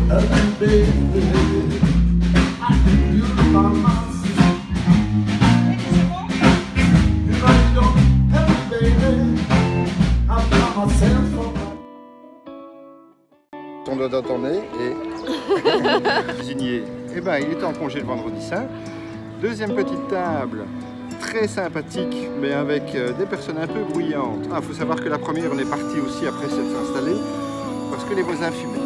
Ton doigt dans ton nez et le cuisinier, eh ben, il était en congé le vendredi saint. Deuxième petite table, très sympathique, mais avec des personnes un peu bruyantes. Il faut savoir que la première, on est parti aussi après s'être installé, parce que les voisins fumaient.